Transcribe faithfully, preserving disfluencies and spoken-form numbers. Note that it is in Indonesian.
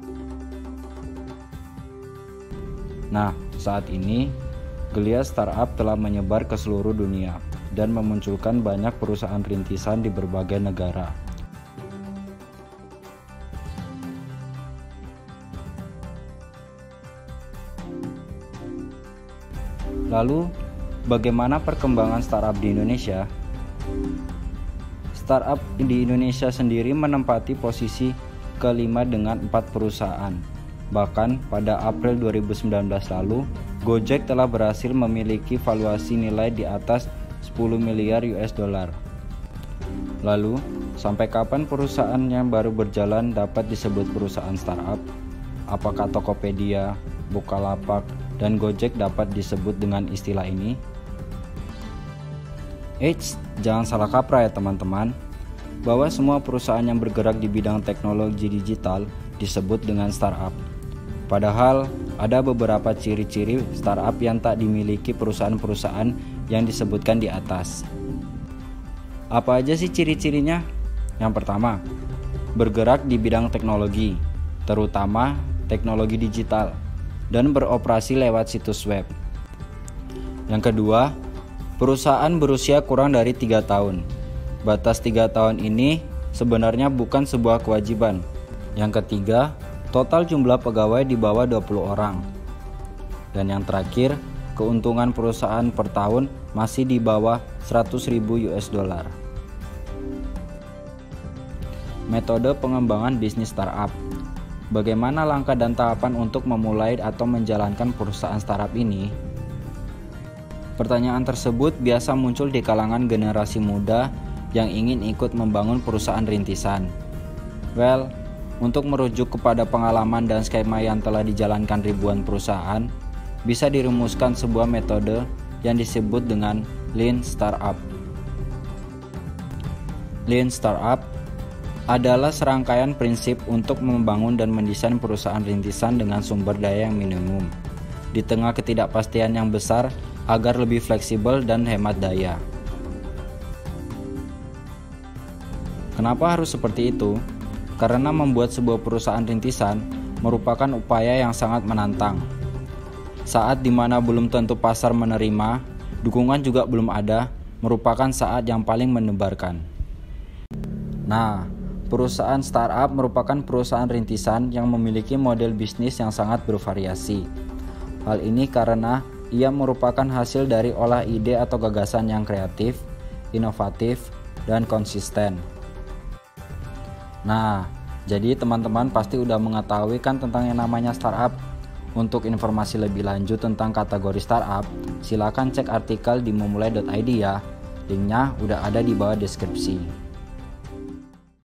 Nah, saat ini geliat startup telah menyebar ke seluruh dunia dan memunculkan banyak perusahaan rintisan di berbagai negara. Lalu, bagaimana perkembangan startup di Indonesia? Startup di Indonesia sendiri menempati posisi kelima dengan empat perusahaan. Bahkan pada April dua ribu sembilan belas lalu, Gojek telah berhasil memiliki valuasi nilai di atas sepuluh miliar U S dollar. Lalu, sampai kapan perusahaan yang baru berjalan dapat disebut perusahaan startup? Apakah Tokopedia, Bukalapak, dan Gojek dapat disebut dengan istilah ini? Eits, jangan salah kaprah ya teman-teman, bahwa semua perusahaan yang bergerak di bidang teknologi digital disebut dengan startup. Padahal ada beberapa ciri-ciri startup yang tak dimiliki perusahaan-perusahaan yang disebutkan di atas. Apa aja sih ciri-cirinya? Yang pertama, bergerak di bidang teknologi, terutama teknologi digital, dan beroperasi lewat situs web. Yang kedua, perusahaan berusia kurang dari tiga tahun. Batas tiga tahun ini sebenarnya bukan sebuah kewajiban. Yang ketiga, total jumlah pegawai di bawah dua puluh orang. Dan yang terakhir, keuntungan perusahaan per tahun masih di bawah seratus ribu U S dollar. Metode pengembangan bisnis startup. Bagaimana langkah dan tahapan untuk memulai atau menjalankan perusahaan startup ini? Pertanyaan tersebut biasa muncul di kalangan generasi muda yang ingin ikut membangun perusahaan rintisan. Well, untuk merujuk kepada pengalaman dan skema yang telah dijalankan ribuan perusahaan, bisa dirumuskan sebuah metode yang disebut dengan Lean Startup. Lean Startup adalah serangkaian prinsip untuk membangun dan mendesain perusahaan rintisan dengan sumber daya yang minimum, di tengah ketidakpastian yang besar agar lebih fleksibel dan hemat daya. Kenapa harus seperti itu? Karena membuat sebuah perusahaan rintisan merupakan upaya yang sangat menantang. Saat dimana belum tentu pasar menerima, dukungan juga belum ada, merupakan saat yang paling mendebarkan. Nah, perusahaan startup merupakan perusahaan rintisan yang memiliki model bisnis yang sangat bervariasi. Hal ini karena ia merupakan hasil dari olah ide atau gagasan yang kreatif, inovatif, dan konsisten. Nah, jadi teman-teman pasti udah mengetahui kan tentang yang namanya startup. Untuk informasi lebih lanjut tentang kategori startup, silakan cek artikel di memulai dot i d ya. Linknya udah ada di bawah deskripsi.